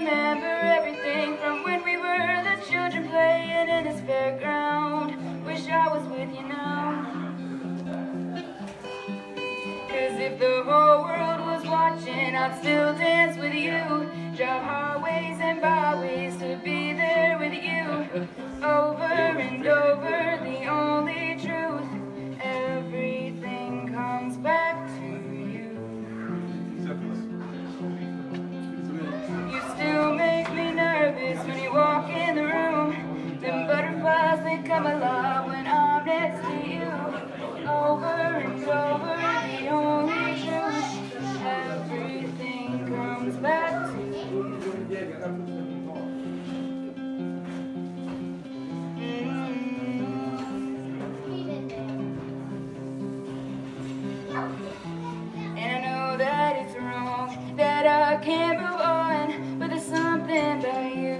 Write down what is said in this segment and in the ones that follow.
remember everything from when we were the children playing in this fairground. Wish I was with you now. 'Cause if the whole world was watching, I'd still dance with you. Drive highways and byways to be there with you. Over and over, the only truth. Everything comes back to you. You still make me nervous when you walk in the room. Them butterflies, they come alive when I'm next to you. Over and over, the only truth. Everything comes back to you. And I know that it's wrong, that I can't move on, but there's something about you.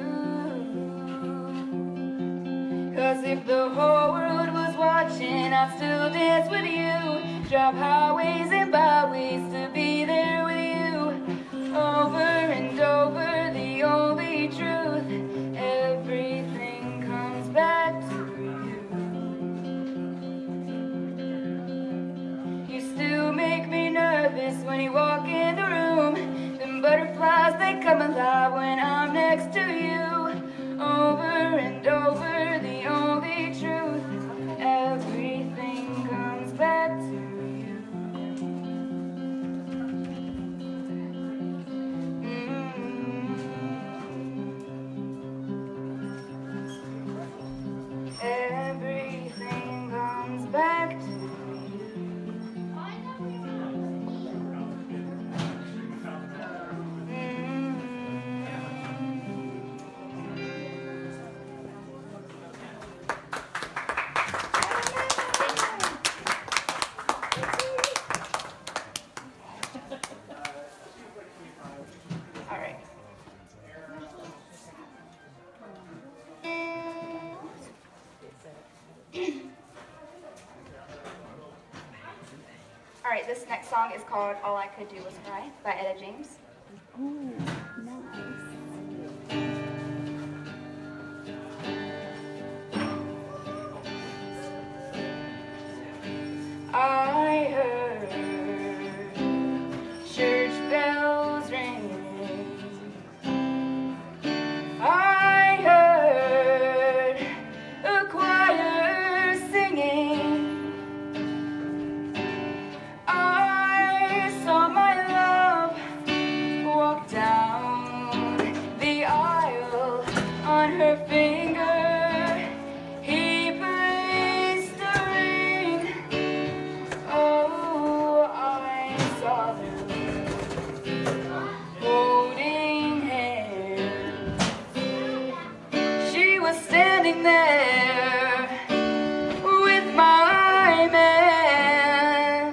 'Cause if the whole world was watching, I'd still dance with you. Drive highways and byways to be there with you. Over and over, the only truth. Everything comes back to you. You still make me nervous when you walk in the room. Them butterflies, they come alive when I'm next to you. Over and over, the only truth. Everything comes back to you. Everything comes back to you. All right. All right, this next song is called All I Could Do Was Cry by Etta James. Ooh, nice. I heard church bells ringing. I heard a choir singing. I saw my love walk down the aisle. On her finger he placed a ring. Oh, I saw them holding hands. She was standing there with my man.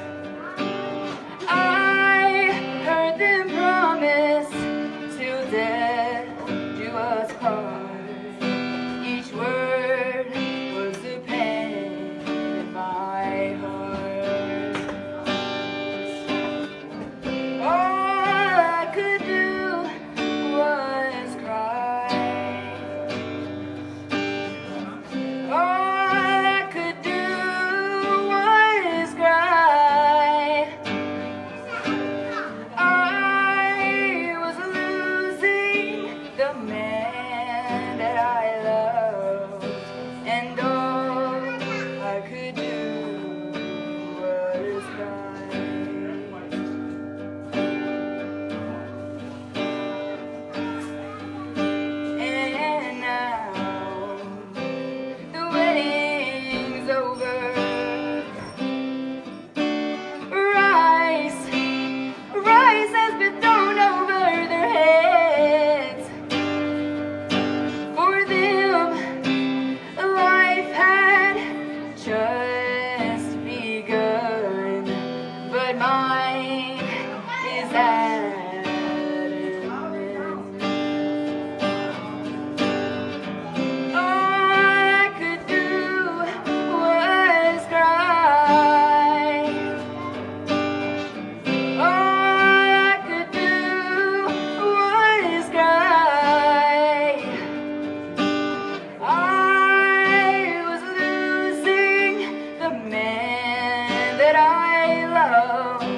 I heard them promise till death do us part. Each word was a pen in my heart. All I could do was cry. All I could do was cry. I was losing the man that I loved, and all I could do was cry. And now the wedding's over. Rice has been thrown over their heads. For them, life had just begun, but mine is at an end. All I could do was cry. All I could do was cry. that I love.